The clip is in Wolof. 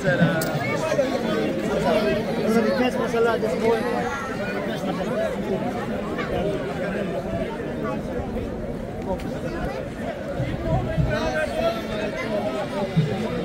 السلام. الكاس ما شاء الله ده اسبوع. الكاس ما شاء الله.